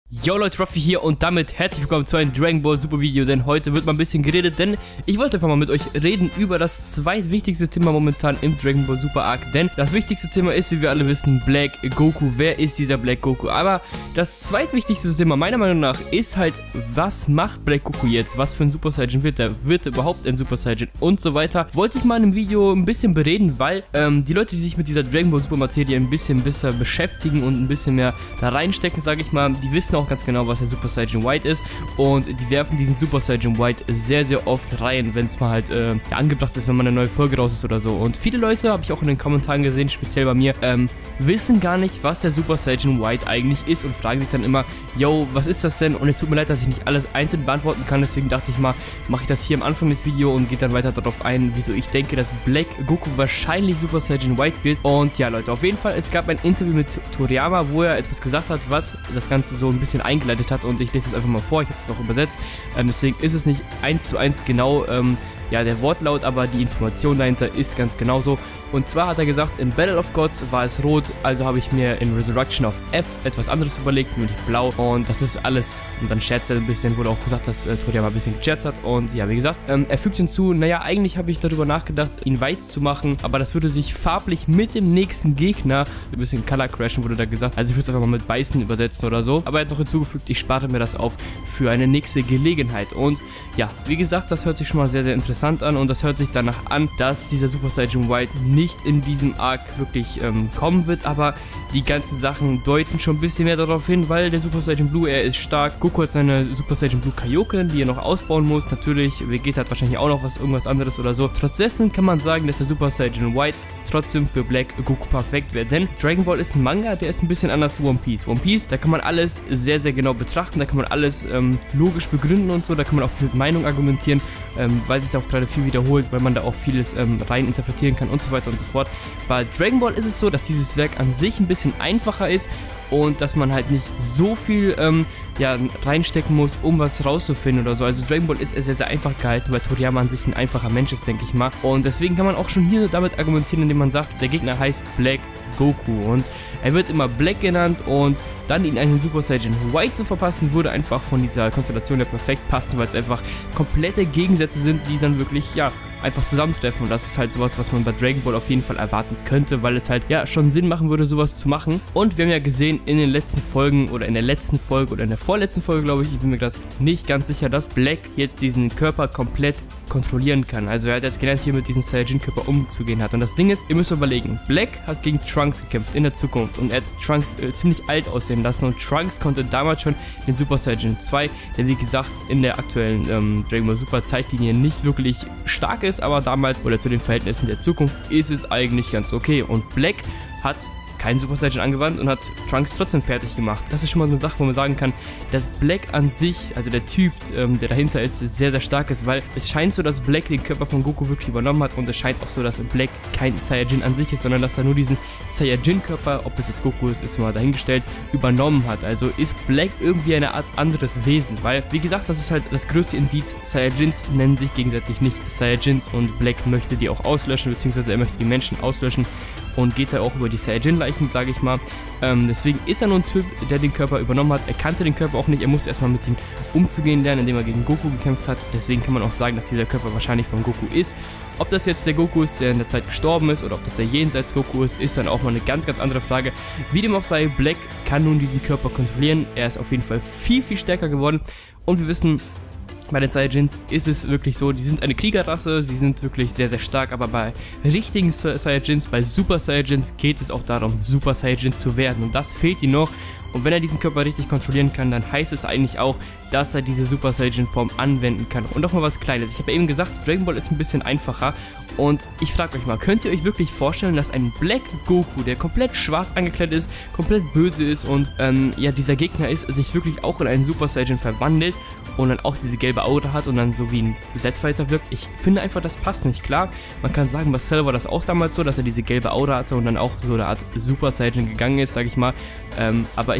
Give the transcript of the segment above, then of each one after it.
Yo Leute, Ruffy hier und damit herzlich willkommen zu einem Dragon Ball Super Video, denn heute wird mal ein bisschen geredet, denn ich wollte einfach mal mit euch reden über das zweitwichtigste Thema momentan im Dragon Ball Super Arc, denn das wichtigste Thema ist, wie wir alle wissen, Black Goku. Wer ist dieser Black Goku? Aber das zweitwichtigste Thema meiner Meinung nach ist halt, was macht Black Goku jetzt? Was für ein Super Saiyan wird er? Wird er überhaupt ein Super Saiyan? Und so weiter. Wollte ich mal in einem Video ein bisschen bereden, weil die Leute, die sich mit dieser Dragon Ball Super Materie ein bisschen besser beschäftigen und ein bisschen mehr da reinstecken, sage ich mal, die wissen auch ganz genau, was der Super Saiyan White ist, und die werfen diesen Super Saiyan White sehr, sehr oft rein, wenn es mal halt angebracht ist, wenn mal eine neue Folge raus ist oder so. Und viele Leute, habe ich auch in den Kommentaren gesehen, speziell bei mir, wissen gar nicht, was der Super Saiyan White eigentlich ist und fragen sich dann immer, yo, was ist das denn? Und es tut mir leid, dass ich nicht alles einzeln beantworten kann, deswegen dachte ich mal, mache ich das hier am Anfang des Videos und gehe dann weiter darauf ein, wieso ich denke, dass Black Goku wahrscheinlich Super Saiyan White wird. Und ja Leute, auf jeden Fall, es gab ein Interview mit Toriyama, wo er etwas gesagt hat, was das Ganze so ein bisschen eingeleitet hat, und ich lese es einfach mal vor, ich habe es auch übersetzt, deswegen ist es nicht 1:1 genau ja, der Wortlaut, aber die Information dahinter ist ganz genauso. Und zwar hat er gesagt, in Battle of Gods war es rot, also habe ich mir in Resurrection of F etwas anderes überlegt, nämlich blau, und das ist alles. Und dann scherzt er ein bisschen, wurde auch gesagt, dass Toriyama ein bisschen gescherzt hat, und ja, wie gesagt, er fügt hinzu, naja, eigentlich habe ich darüber nachgedacht, ihn weiß zu machen, aber das würde sich farblich mit dem nächsten Gegner ein bisschen Color crashen, wurde da gesagt, also ich würde es einfach mal mit Beißen übersetzen oder so, aber er hat noch hinzugefügt, ich spare mir das auf für eine nächste Gelegenheit. Und ja, wie gesagt, das hört sich schon mal sehr, sehr interessant an, und das hört sich danach an, dass dieser Super Saiyan White nicht in diesem Arc wirklich kommen wird, aber die ganzen Sachen deuten schon ein bisschen mehr darauf hin, weil der Super Saiyan Blue, er ist stark. Goku hat seine Super Saiyan Blue Kaioken, die er noch ausbauen muss. Natürlich, Vegeta hat wahrscheinlich auch noch irgendwas anderes oder so. Trotz dessen kann man sagen, dass der Super Saiyan White trotzdem für Black Goku perfekt wäre, denn Dragon Ball ist ein Manga, der ist ein bisschen anders zu One Piece. One Piece, da kann man alles sehr, sehr genau betrachten, da kann man alles logisch begründen und so, da kann man auch mit Meinung argumentieren, weil sich auch gerade viel wiederholt, weil man da auch vieles rein interpretieren kann und so weiter und so fort. Bei Dragon Ball ist es so, dass dieses Werk an sich ein bisschen einfacher ist und dass man halt nicht so viel ja, reinstecken muss, um was rauszufinden oder so. Also Dragon Ball ist sehr, sehr einfach gehalten, weil Toriyama an sich ein einfacher Mensch ist, denke ich mal. Und deswegen kann man auch schon hier damit argumentieren, indem man sagt, der Gegner heißt Black Goku und er wird immer Black genannt, und dann ihn einen Super Saiyan White zu verpassen, würde einfach von dieser Konstellation ja perfekt passen, weil es einfach komplette Gegensätze sind, die dann wirklich, ja, einfach zusammentreffen, und das ist halt sowas, was man bei Dragon Ball auf jeden Fall erwarten könnte, weil es halt, ja, schon Sinn machen würde, sowas zu machen. Und wir haben ja gesehen in den letzten Folgen oder in der letzten Folge oder in der vorletzten Folge, glaube ich bin mir gerade nicht ganz sicher, dass Black jetzt diesen Körper komplett kontrollieren kann. Also er hat jetzt gelernt, hier mit diesem Saiyajin-Körper umzugehen hat. Und das Ding ist, ihr müsst überlegen, Black hat gegen Trunks gekämpft in der Zukunft, und er hat Trunks ziemlich alt aussehen lassen, und Trunks konnte damals schon den Super Saiyan 2, der wie gesagt in der aktuellen Dragon Ball Super Zeitlinie nicht wirklich stark ist, aber damals oder zu den Verhältnissen der Zukunft ist es eigentlich ganz okay, und Black hat keinen Super Saiyan angewandt und hat Trunks trotzdem fertig gemacht. Das ist schon mal so eine Sache, wo man sagen kann, dass Black an sich, also der Typ, der dahinter ist, sehr, sehr stark ist, weil es scheint so, dass Black den Körper von Goku wirklich übernommen hat, und es scheint auch so, dass Black kein Saiyajin an sich ist, sondern dass er nur diesen Saiyajin-Körper, ob es jetzt Goku ist mal dahingestellt, übernommen hat. Also ist Black irgendwie eine Art anderes Wesen, weil, wie gesagt, das ist halt das größte Indiz, Saiyajins nennen sich gegenseitig nicht Saiyajins, und Black möchte die auch auslöschen, beziehungsweise er möchte die Menschen auslöschen und geht da auch über die Saiyajin-Leichen, sage ich mal. Deswegen ist er nur ein Typ, der den Körper übernommen hat. Er kannte den Körper auch nicht, er musste erstmal mit ihm umzugehen lernen, indem er gegen Goku gekämpft hat. Deswegen kann man auch sagen, dass dieser Körper wahrscheinlich von Goku ist. Ob das jetzt der Goku ist, der in der Zeit gestorben ist, oder ob das der jenseits Goku ist dann auch mal eine ganz, ganz andere Frage. Wie dem auch sei, Black kann nun diesen Körper kontrollieren. Er ist auf jeden Fall viel, viel stärker geworden, und wir wissen, bei den Saiyajins ist es wirklich so, die sind eine Kriegerrasse, sie sind wirklich sehr, sehr stark, aber bei richtigen Saiyajins, bei Super Saiyajins geht es auch darum, Super Saiyajin zu werden, und das fehlt ihm noch. Und wenn er diesen Körper richtig kontrollieren kann, dann heißt es eigentlich auch, dass er diese Super Saiyan Form anwenden kann. Und noch mal was Kleines. Ich habe ja eben gesagt, Dragon Ball ist ein bisschen einfacher. Und ich frage euch mal, könnt ihr euch wirklich vorstellen, dass ein Black Goku, der komplett schwarz angekleidet ist, komplett böse ist und ja, dieser Gegner ist, sich wirklich auch in einen Super Saiyan verwandelt und dann auch diese gelbe Aura hat und dann so wie ein Z-Fighter wirkt? Ich finde einfach, das passt nicht. Klar, man kann sagen, bei Cell war das auch damals so, dass er diese gelbe Aura hatte und dann auch so eine Art Super Saiyan gegangen ist, sage ich mal. Aber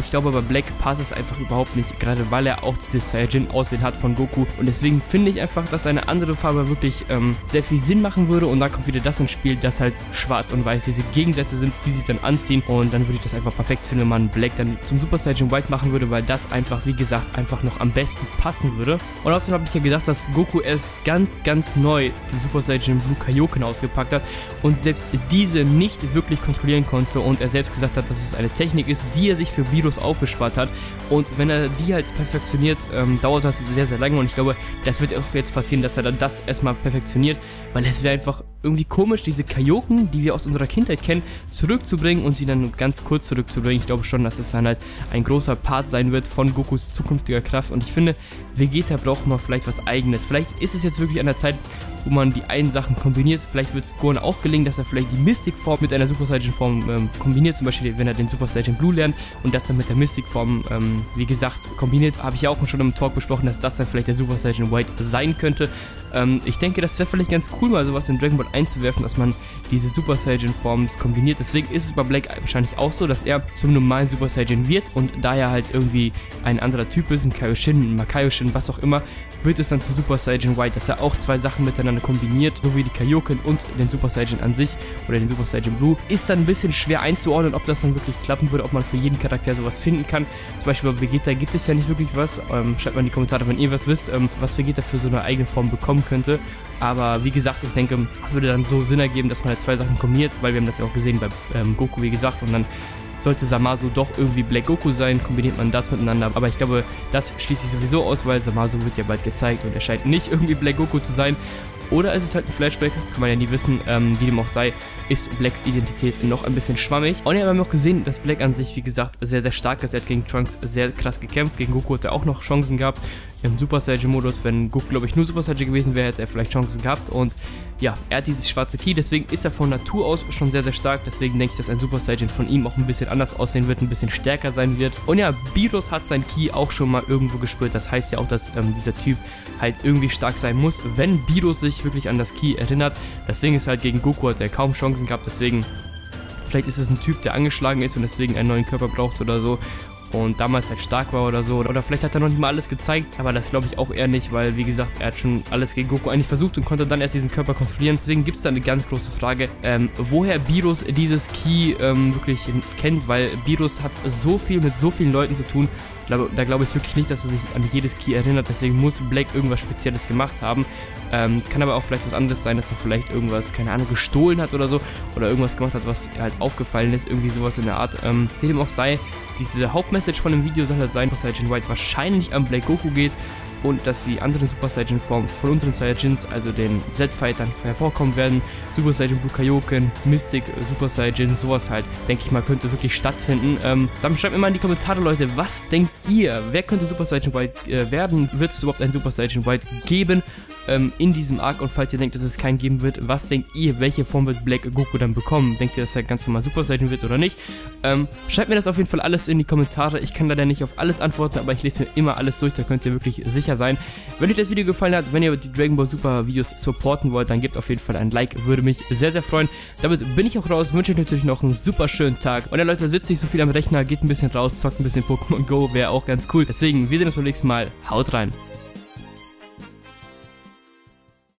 ich glaube, bei Black passt es einfach überhaupt nicht, gerade weil er auch dieses Saiyajin-Aussehen hat von Goku. Und deswegen finde ich einfach, dass eine andere Farbe wirklich sehr viel Sinn machen würde. Und da kommt wieder das ins Spiel, dass halt schwarz und weiß diese Gegensätze sind, die sich dann anziehen. Und dann würde ich das einfach perfekt finden, wenn man Black dann zum Super Saiyajin White machen würde, weil das einfach, wie gesagt, einfach noch am besten passen würde. Und außerdem habe ich ja gedacht, dass Goku erst ganz neu die Super Saiyajin Blue Kaioken ausgepackt hat und selbst diese nicht wirklich kontrollieren konnte und er selbst gesagt hat, dass es eine Technik ist, die er sich für Beerus aufgespart hat. Und wenn er die halt perfektioniert, dauert das sehr lange und ich glaube, das wird auch jetzt passieren, dass er dann das erstmal perfektioniert, weil es wäre einfach irgendwie komisch, diese Kaioken, die wir aus unserer Kindheit kennen, zurückzubringen und sie dann ganz kurz zurückzubringen. Ich glaube schon, dass es dann halt ein großer Part sein wird von Gokus zukünftiger Kraft und ich finde, Vegeta braucht mal vielleicht was Eigenes. Vielleicht ist es jetzt wirklich an der Zeit, wo man die einen Sachen kombiniert. Vielleicht wird es Gohan auch gelingen, dass er vielleicht die Mystic-Form mit einer Super Saiyajin-Form kombiniert. Zum Beispiel, wenn er den Super Saiyajin Blue lernt und das dann mit der Mystic-Form, wie gesagt, kombiniert. Habe ich ja auch schon im Talk besprochen, dass das dann vielleicht der Super Saiyajin White sein könnte. Ich denke, das wäre vielleicht ganz cool, mal sowas in Dragon Ball einzuwerfen, dass man diese Super Saiyajin-Forms kombiniert. Deswegen ist es bei Black wahrscheinlich auch so, dass er zum normalen Super Saiyajin wird und da er halt irgendwie ein anderer Typ ist, ein Kaioshin, ein Makaioshin, was auch immer, wird es dann zum Super Saiyajin White, dass er auch zwei Sachen miteinander kombiniert, so wie die Kaioken und den Super Saiyajin an sich oder den Super Saiyajin Blue. Ist dann ein bisschen schwer einzuordnen, ob das dann wirklich klappen würde, ob man für jeden Charakter sowas finden kann. Zum Beispiel bei Vegeta gibt es ja nicht wirklich was. Schreibt mal in die Kommentare, wenn ihr was wisst, was Vegeta für so eine eigene Form bekommen könnte. Aber wie gesagt, ich denke, es würde dann so Sinn ergeben, dass man halt zwei Sachen kombiniert, weil wir haben das ja auch gesehen bei Goku, wie gesagt, und dann sollte Zamasu doch irgendwie Black Goku sein, kombiniert man das miteinander. Aber ich glaube, das schließt sich sowieso aus, weil Zamasu wird ja bald gezeigt und er scheint nicht irgendwie Black Goku zu sein. Oder ist es halt ein Flashback, kann man ja nie wissen, wie dem auch sei, ist Blacks Identität noch ein bisschen schwammig. Und ja, wir haben auch gesehen, dass Black an sich, wie gesagt, sehr stark ist. Er hat gegen Trunks sehr krass gekämpft, gegen Goku hat er auch noch Chancen gehabt. Im Super Saiyajin-Modus, wenn Goku, glaube ich, nur Super Saiyajin gewesen wäre, hätte er vielleicht Chancen gehabt. Und ja, er hat dieses schwarze Ki, deswegen ist er von Natur aus schon sehr stark. Deswegen denke ich, dass ein Super Saiyajin von ihm auch ein bisschen anders aussehen wird, ein bisschen stärker sein wird. Und ja, Beerus hat sein Ki auch schon mal irgendwo gespürt. Das heißt ja auch, dass dieser Typ halt irgendwie stark sein muss, wenn Beerus sich wirklich an das Ki erinnert. Das Ding ist halt, gegen Goku hat er kaum Chancen gehabt, deswegen vielleicht ist es ein Typ, der angeschlagen ist und deswegen einen neuen Körper braucht oder so. Und damals halt stark war oder so. Oder vielleicht hat er noch nicht mal alles gezeigt, aber das glaube ich auch eher nicht, weil wie gesagt, er hat schon alles gegen Goku eigentlich versucht und konnte dann erst diesen Körper kontrollieren. Deswegen gibt es da eine ganz große Frage, woher Beerus dieses Ki wirklich kennt, weil Beerus hat so viel mit so vielen Leuten zu tun. Da glaube ich wirklich nicht, dass er sich an jedes Ki erinnert, deswegen muss Black irgendwas Spezielles gemacht haben. Kann aber auch vielleicht was anderes sein, dass er vielleicht irgendwas, keine Ahnung, gestohlen hat oder so. Oder irgendwas gemacht hat, was halt aufgefallen ist, irgendwie sowas in der Art. Wie dem auch sei, diese Hauptmessage von dem Video soll halt sein, dass Saiyajin White wahrscheinlich an Black Goku geht und dass die anderen Super Saiyajin Formen von unseren Saiyajins, also den Z-Fightern, hervorkommen werden. Super Saiyajin Blue Kaioken, Mystic, Super Saiyajin, sowas halt, denke ich mal, könnte wirklich stattfinden. Dann schreibt mir mal in die Kommentare, Leute, was denkt ihr? Wer könnte Super Saiyajin White werden? Wird es überhaupt einen Super Saiyajin White geben in diesem Arc? Und falls ihr denkt, dass es keinen geben wird, was denkt ihr? Welche Form wird Black Goku dann bekommen? Denkt ihr, dass er ganz normal Super Saiyajin wird oder nicht? Schreibt mir das auf jeden Fall alles in die Kommentare. Ich kann leider nicht auf alles antworten, aber ich lese mir immer alles durch, da könnt ihr wirklich sicher sein. Wenn euch das Video gefallen hat, wenn ihr die Dragon Ball Super Videos supporten wollt, dann gebt auf jeden Fall ein Like, würde mich sehr freuen. Damit bin ich auch raus, wünsche euch natürlich noch einen super schönen Tag. Und ja Leute, sitzt nicht so viel am Rechner, geht ein bisschen raus, zockt ein bisschen Pokémon Go, wäre auch ganz cool. Deswegen, wir sehen uns beim nächsten Mal. Haut rein!